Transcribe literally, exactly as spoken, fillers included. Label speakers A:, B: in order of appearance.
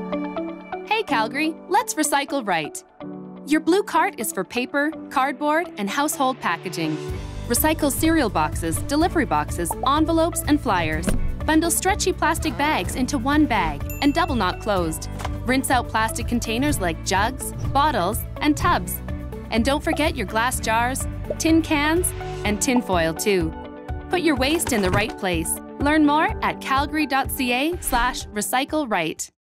A: Hey Calgary, let's recycle right. Your blue cart is for paper, cardboard, and household packaging. Recycle cereal boxes, delivery boxes, envelopes, and flyers. Bundle stretchy plastic bags into one bag and double knot closed. Rinse out plastic containers like jugs, bottles, and tubs. And don't forget your glass jars, tin cans, and tin foil too. Put your waste in the right place. Learn more at calgary dot c a slash recycle right.